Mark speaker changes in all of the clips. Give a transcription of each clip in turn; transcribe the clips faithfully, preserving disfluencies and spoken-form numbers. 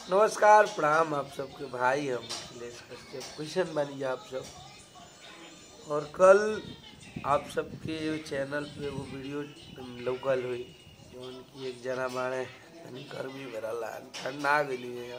Speaker 1: नमस्कार प्रणाम आप सबके भाई हम अखिलेश कश्यप क्वेश्चन बनी आप सब। और कल आप सबके चैनल पे वो वीडियो लोकल हुई जो उनकी एक जना मारे गर्मी में रहा ठंडा गई है।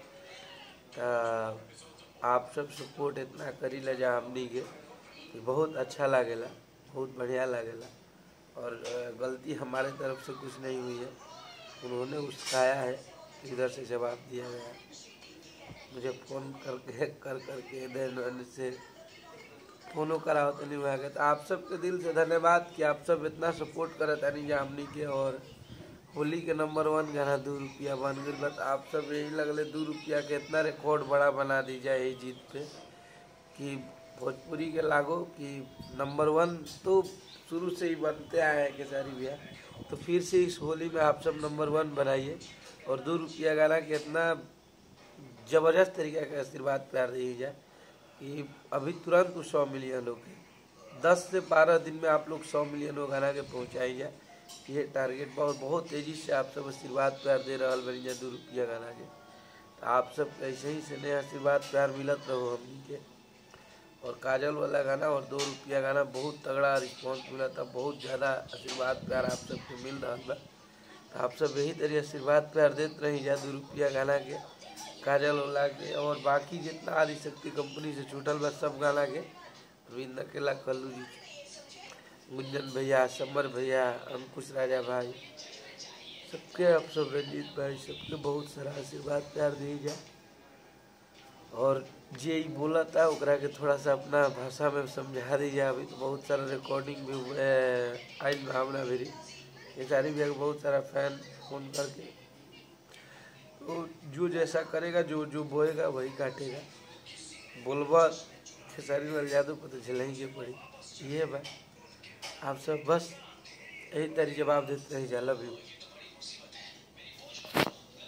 Speaker 1: तो आप सब सपोर्ट इतना करी ला जा हमनी के कि बहुत अच्छा लागेला, बहुत बढ़िया लागेला। और गलती हमारे तरफ से कुछ नहीं हुई है, उन्होंने उस्काया है, इधर से जवाब दिया गया। मुझे फ़ोन करके कर करके देन से फ़ोनो कराओ तो नहीं हुआ। तो आप सबके दिल से धन्यवाद कि आप सब इतना सपोर्ट करत नहीं जा हमनी के। और होली के नंबर वन गाना दो रुपया बन गई। बस आप सब यही लगले दो रुपया के इतना रिकॉर्ड बड़ा बना दी जाए यही जीत पे कि भोजपुरी के लागो कि नंबर वन तो शुरू से ही बनते आए हैं खेसारी भैया। तो फिर से इस होली में आप सब नंबर वन बनाइए और दो रुपया गाना के इतना ज़बरदस्त तरीके का आशीर्वाद प्यार दी जाए कि अभी तुरंत उस सौ मिलियन हो गए। दस से बारह दिन में आप लोग सौ मिलियन हो गाना के पहुँचाई जाए, ये टारगेट बहुत बहुत तेज़ी से आप सब आशीर्वाद प्यार दे रहा बनी जाए दो रुपया गाना के। तो आप सब ऐसे ही से नया आशीर्वाद प्यार मिलत रहो हमनी के। और काजल वाला गाना और दो रुपया गाना बहुत तगड़ा रिस्पॉन्स मिला था, बहुत ज़्यादा आशीर्वाद प्यार आप सबके मिल रहा बा। तो आप सब यही तरह आशीर्वाद प्यार देते रही जा दो रुपया गाना के, काजल वाला के और बाकी जितना आदिशक्ति कंपनी से छूटल बा सब गाना के, अरविंद अकेला, कल्लू जी, गुंजन भैया, समर भैया, अंकुश राजा भाई, सबके आप सब, रंजीत भाई, सबके बहुत सारा आशीर्वाद प्यार दी जाए। और जे बोला था ओकरा के थोड़ा सा अपना भाषा में समझा दी जाए। अभी तो बहुत सारा रिकॉर्डिंग भी आई भावना भी ये सारी भी बहुत सारा फैन फ़ोन करके, तो जो जैसा करेगा, जो जो बोएगा वही काटेगा। बोलबा खेसारी लाल यादव को तो झेलेंगे पड़ी। ये बात आप सब बस यही तरह जवाब देते रही जा। Love you.